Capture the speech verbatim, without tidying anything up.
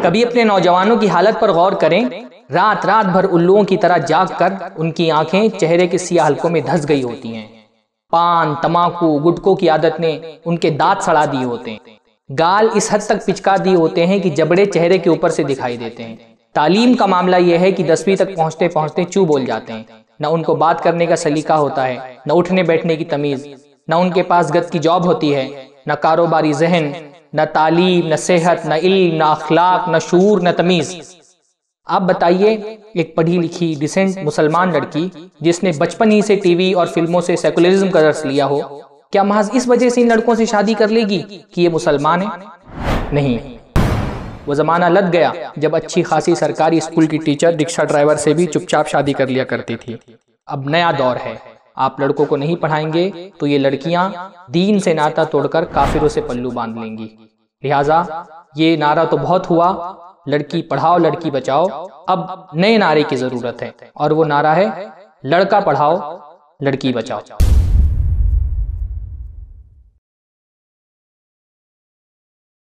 कभी अपने नौजवानों की हालत पर गौर करें। रात रात भर उल्लुओं की तरह जाग कर उनकी आंखें चेहरे के सियाह हल्कों में धंस गई होती हैं। पान, तमाकू, गुटखों की आदत ने उनके दांत सड़ा दिए होते हैं। गाल इस हद तक पिचका दिए होते हैं कि जबड़े चेहरे के ऊपर से दिखाई देते हैं। तालीम का मामला यह है कि दसवीं तक पहुंचते पहुंचते चू बोल जाते हैं। न उनको बात करने का सलीका होता है, न उठने बैठने की तमीज, न उनके पास गद की जॉब होती है, न कारोबारी जहन, न तालीम, न सेहत, न इल्म, न अखलाक, न शूर, न तमीज। आप बताइए, एक पढ़ी लिखी डिसेंट मुसलमान लड़की जिसने बचपन ही से टीवी और फिल्मों से सेकुलरिज्म का दर्स लिया हो, क्या महज इस वजह से इन लड़कों से शादी कर लेगी कि ये मुसलमान है? नहीं। वो जमाना लग गया जब अच्छी खासी सरकारी स्कूल की टीचर रिक्शा ड्राइवर से भी चुपचाप शादी कर लिया करती थी। अब नया दौर है। आप लड़कों को नहीं पढ़ाएंगे तो ये लड़कियां दीन से नाता तोड़कर काफिरों से पल्लू बांध लेंगी। लिहाजा ये नारा तो बहुत हुआ, लड़की पढ़ाओ लड़की बचाओ। अब नए नारे की जरूरत है और वो नारा है लड़का पढ़ाओ लड़की बचाओ।